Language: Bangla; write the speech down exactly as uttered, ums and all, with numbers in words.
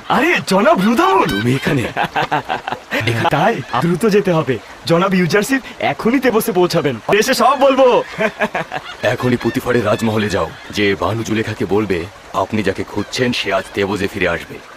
আরে জনাব রুদামুন, তুমি এখানে? তাই দ্রুত যেতে হবে। জনাব ইউজারশিপ এখনই তেবসে পৌঁছাবেন, এসে সব বলবো। এখনই পুতিফারের রাজমহলে যাও, যে বানু জুলেখাকে বলবে আপনি যাকে খুঁজছেন সে আজ তেবসে ফিরে আসবে।